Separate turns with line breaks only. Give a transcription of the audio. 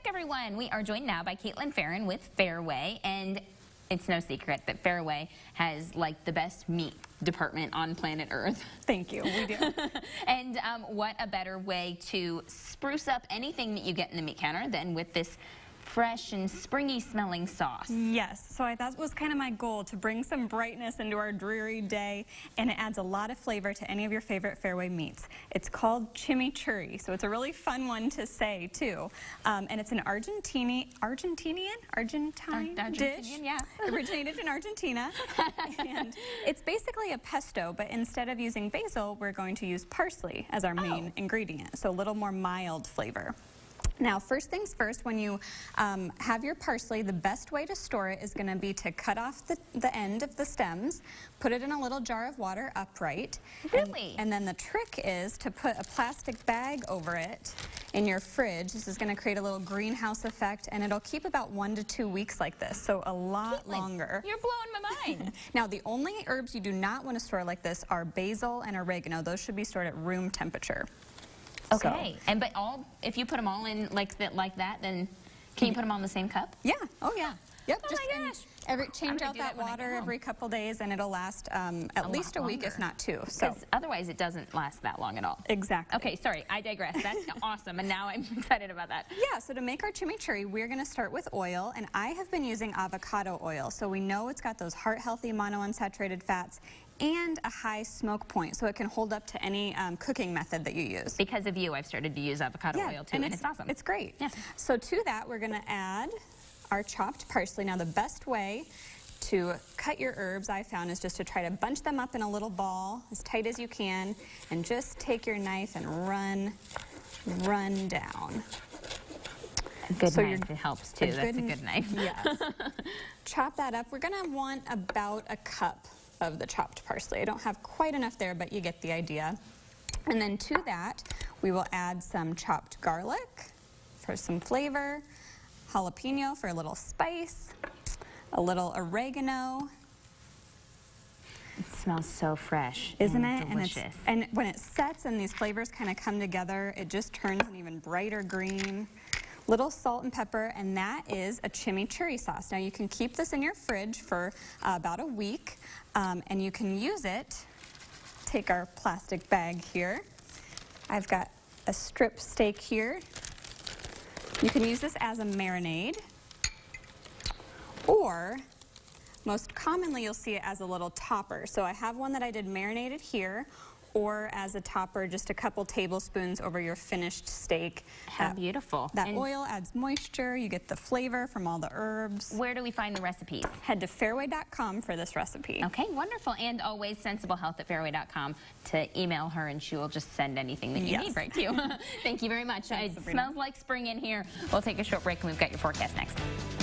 everyone. We are joined now by Caitlin Farron with Fairway, and it's no secret that Fairway has like the best meat department on planet Earth.
Thank you, we do.
And what a better way to spruce up anything that you get in the meat counter than with this fresh and springy smelling sauce.
Yes, so that was kind of my goal, to bring some brightness into our dreary day, and it adds a lot of flavor to any of your favorite Fairway meats. It's called chimichurri, so it's a really fun one to say too. And it's an Argentine dish.
Yeah.
Originated in Argentina. And it's basically a pesto, but instead of using basil, we're going to use parsley as our main ingredient, so a little more mild flavor. Now, first things first, when you have your parsley, the best way to store it is going to be to cut off the end of the stems, put it in a little jar of water upright.
Really?
And then the trick is to put a plastic bag over it in your fridge. This is going to create a little greenhouse effect, and it'll keep about 1 to 2 weeks like this, so a lot longer.
You're blowing my mind.
Now, the only herbs you do not want to store like this are basil and oregano. Those should be stored at room temperature.
Okay, but if you put them all in like that, then can you put them all in the same cup?
Yeah. Oh yeah. Yep.
Oh my gosh.
Change out that water every couple days, and it'll last at least a week, if not 2. So
otherwise, it doesn't last that long at all.
Exactly.
Okay, sorry, I digress. That's awesome, and now I'm excited about that.
Yeah. So to make our chimichurri, we're going to start with oil, and I have been using avocado oil. So we know it's got those heart-healthy monounsaturated fats and a high smoke point, so it can hold up to any cooking method that you use.
Because of you, I've started to use avocado oil too, and it's awesome.
It's great.
Yeah.
So to that, we're going to add our chopped parsley. Now, the best way to cut your herbs, I found, is just to try to bunch them up in a little ball as tight as you can, and just take your knife and run down.
A good knife, it helps too. That's a good knife.
Yes. Chop that up. We're going to want about a cup of the chopped parsley. I don't have quite enough there, but you get the idea. And then to that, we will add some chopped garlic for some flavor, jalapeno for a little spice, a little oregano.
It smells so fresh,
isn't it?
Delicious.
And when it sets and these flavors kind of come together, it just turns an even brighter green. Little salt and pepper, and that is a chimichurri sauce. Now, you can keep this in your fridge for about a week, and you can use it. Take our plastic bag here. I've got a strip steak here. You can use this as a marinade, or most commonly you'll see it as a little topper. So I have one that I did marinated here, or as a topper, just a couple tablespoons over your finished steak.
How beautiful.
That oil adds moisture, you get the flavor from all the herbs.
Where do we find the recipes?
Head to fairway.com for this recipe.
Okay, wonderful. And always sensiblehealth@fairway.com to email her, and she will just send anything that you need right to you. Thank you very much.
Thanks,
it smells like spring in here. We'll take a short break, and we've got your forecast next.